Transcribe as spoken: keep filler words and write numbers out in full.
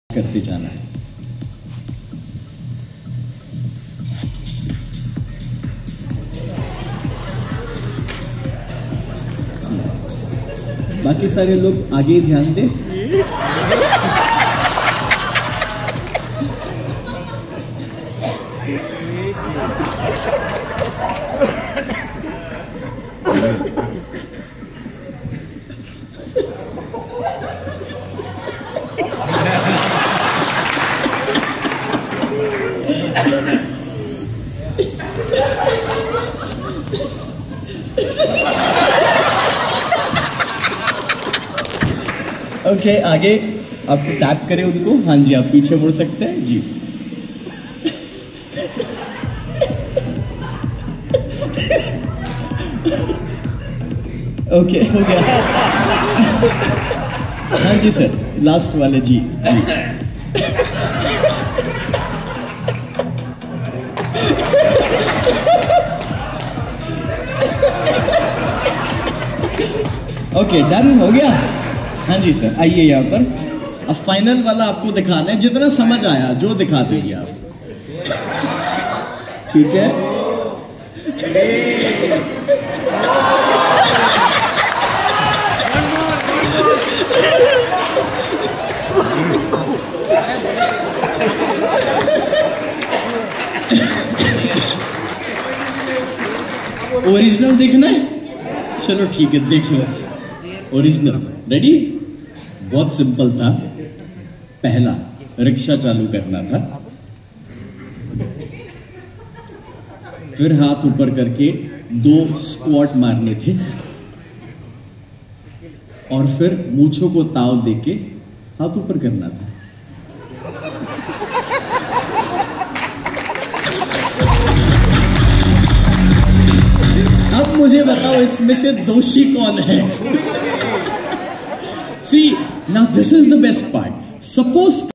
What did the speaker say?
करते जाना है। बाकी सारे लोग आगे ध्यान दें। ओके okay, आगे आप टैप करें उनको। हाँ जी, आप पीछे मुड़ सकते हैं जी। ओके okay, हो गया। हाँ जी सर, लास्ट वाले जी, जी। ओके डन हो गया। हाँ जी सर, आइए यहाँ पर। अब फाइनल वाला आपको दिखाना है, जितना समझ आया जो दिखा दीजिए आप। ठीक है, ओरिजिनल देखना है? चलो ठीक है, देख लो ओरिजिनल। रेडी? बहुत सिंपल था। पहला रिक्शा चालू करना था, फिर हाथ ऊपर करके दो स्क्वाट मारने थे, और फिर मूंछों को ताव देके हाथ ऊपर करना था। अब मुझे बताओ इसमें से दोषी कौन है? See, now this is the best part. Suppose